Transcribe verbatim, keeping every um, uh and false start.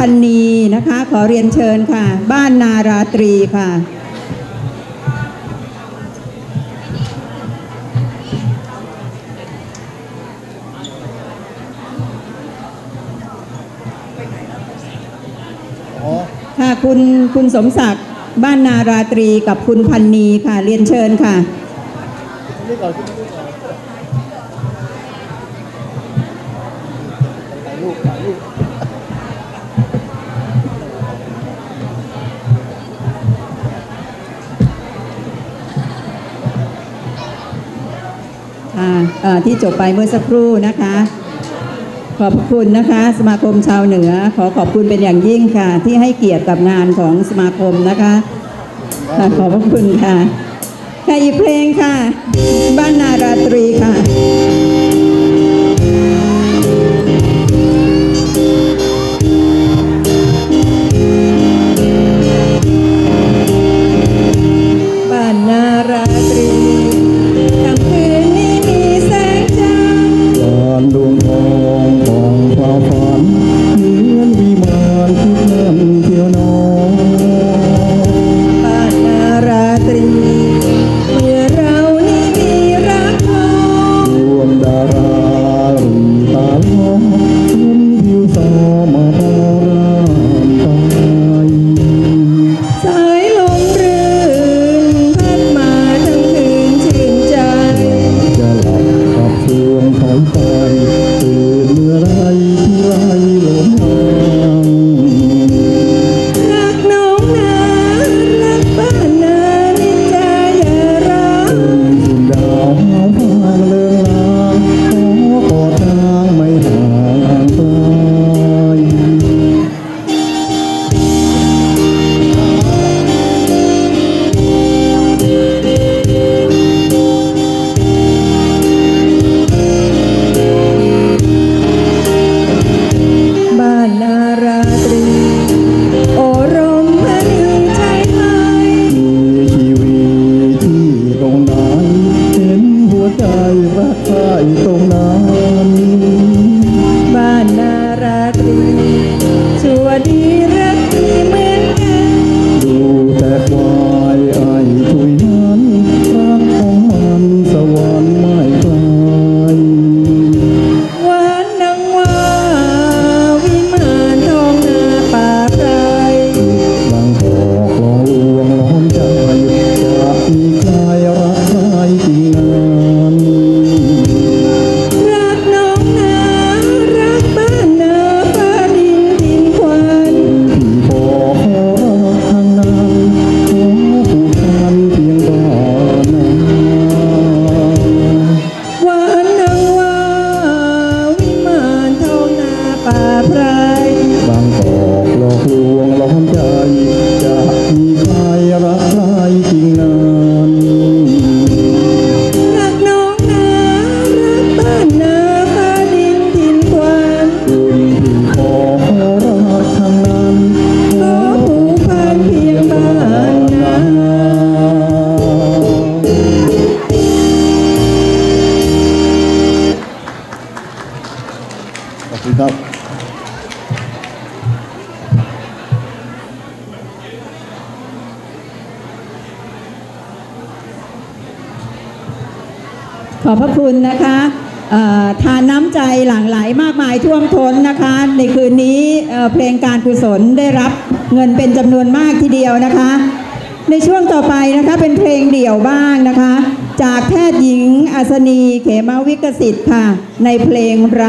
พันนีนะคะขอเรียนเชิญค่ะบ้านนาราตรีค่ะค่ะคุณคุณสมศักดิ์บ้านนาราตรีกับคุณพันนีค่ะเรียนเชิญค่ะที่จบไปเมื่อสักครู่นะคะขอบคุณนะคะสมาคมชาวเหนือขอขอบคุณเป็นอย่างยิ่งค่ะที่ให้เกียรติกับงานของสมาคมนะคะขอบคุณค่ะค่ะอีกเพลงค่ะบ้านนาราตรีค่ะบ้านนาราตรีค่ำคืนนี้มีแสงจันทร์ดวงทองของความฝันเหมือนวิมานที่เลื่อนเที่ยวน้องบ้านนาราตรีเมื่อเรานี้มีรักน้องรวมดาราหรือตาล้องชุ่มผิวสอมาพอรามตายสายลมรื่นพัดมาทั้งคืนชื่นใจจะหลับขับช่วงถอยไปตื่นเมื่อไรที่ไรลมหางรักน้องนารักบ้านนานิจจายาราเป็นสิ่งดาวหาวพางเลือนลางขอกอดทางไม่ห่างไกลบ้านนาราตรีโอรมมณีใจไทยมีชีวิตที่ตรงไหนเห็นหัวใจรักใครตรงนั้นบ้านนาราตรีชั่วดีรักดีเหมือนกันดูแต่ควายไอ้ทุยนั้นรักของมันสวรรค์ไม่ไกลหวานนังว่าวิมานทองนาป่าไพรบางกอกลองลวงล้อมใจจะมีใครรักใครจริงนั้นรักน้องนารักบ้านนาฟ้าดินดินควันที่พอขอรักทางนั้นขอผูกพันเพียงบ้านนาหวานนังว่าวิมานทองนาป่าไพรบางกอกหลอกลวงล้อมใจจะมีใครรักใครจริงนั้นรักน้องนารักบ้านนาฟ้าดินดินควันคุณที่ขอรักทางนั้นขอผูกพันเพียงบ้านนาขอบคุณครับขอบพระคุณนะคะทานน้ำใจหลั่งไหลมากมายท่วมท้นนะคะในคืนนี้เพลงการกุศลได้รับเงินเป็นจำนวนมากทีเดียวนะคะในช่วงต่อไปนะคะเป็นเพลงเดี่ยวบ้างนะคะจากแพทย์หญิงอัศนีเขมาวิกสิทธิ์ค่ะในเพลง